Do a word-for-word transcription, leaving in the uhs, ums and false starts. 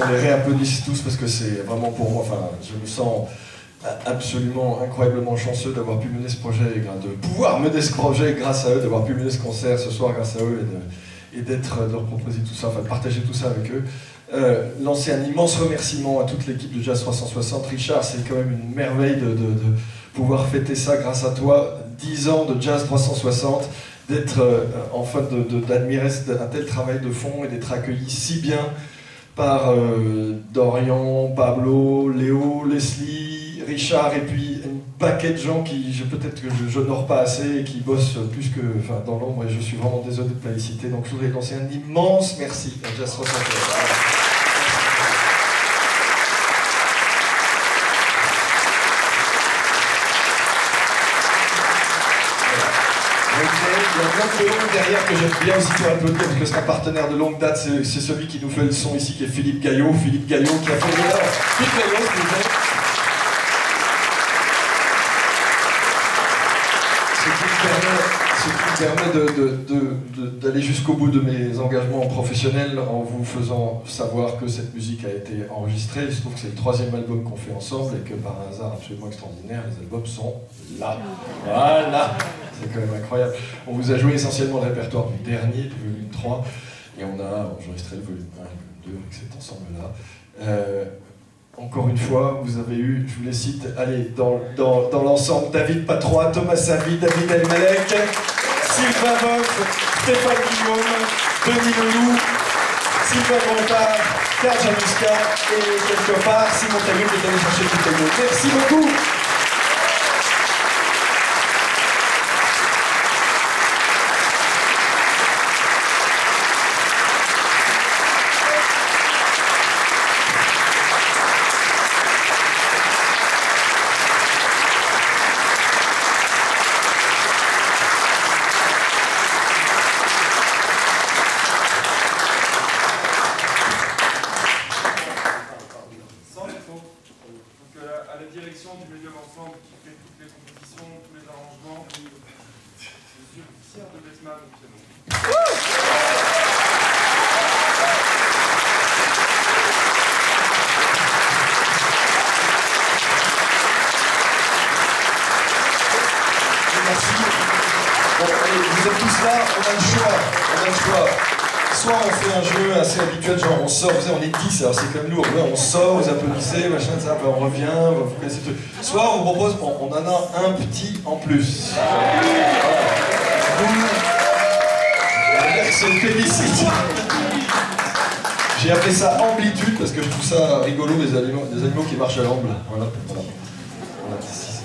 qu'on les réapplaudisse tous parce que c'est vraiment pour moi, enfin, je me sens absolument incroyablement chanceux d'avoir pu mener ce projet, de pouvoir mener ce projet grâce à eux, d'avoir pu mener ce concert ce soir grâce à eux et d'être, de, de leur proposer tout ça, enfin de partager tout ça avec eux. Euh, lancer un immense remerciement à toute l'équipe de Jazz trois cent soixante. Richard, c'est quand même une merveille de, de, de pouvoir fêter ça grâce à toi. dix ans de Jazz trois cent soixante, d'être euh, enfin d'admirer un tel travail de fond et d'être accueilli si bien par euh, Dorian, Pablo, Léo, Leslie, Richard et puis une paquet de gens qui peut-être que je n'honore pas assez et qui bossent plus que enfin, dans l'ombre, et je suis vraiment désolé de ne pas les citer. Donc je voudrais lancer un immense merci à Jazz trois cent soixante. Il y a plein de longue derrière que j'aime bien aussi pour applaudir parce que c'est un partenaire de longue date, c'est celui qui nous fait le son ici qui est Philippe Gaillot. Philippe Gaillot qui a fait l'honneur. Philippe Gaillot, s'il vous plaît. Ce qui me permet, ce qui me permet de, de, de, de, d'aller jusqu'au bout de mes engagements professionnels en vous faisant savoir que cette musique a été enregistrée. Il se trouve que c'est le troisième album qu'on fait ensemble et que par un hasard absolument extraordinaire, les albums sont là. Voilà. C'est quand même incroyable. On vous a joué essentiellement le répertoire du dernier, du volume trois, et on a enregistré le volume un et le volume deux avec cet ensemble-là. Euh, encore une fois, vous avez eu, je vous les cite, allez, dans, dans, dans l'ensemble, David Patrois, Thomas Savi, David Elmalek, Sylvain Vogt, Stéphane Guillaume, Denis Leloup, Sylvain Bontard, Karl Januska et quelque part Simon Taillot qui est allé chercher tout le monde. Merci beaucoup. On sort, vous savez, on est dix, alors c'est comme lourd, ouais, on sort, vous applaudissez, machin, ça, on revient, vous connaissez le truc. Soit on vous propose, on, on en a un petit en plus. Se félicite. J'ai appelé ça amplitude parce que je trouve ça rigolo, les animaux, les animaux qui marchent à l'amble. Voilà, voilà. Voilà.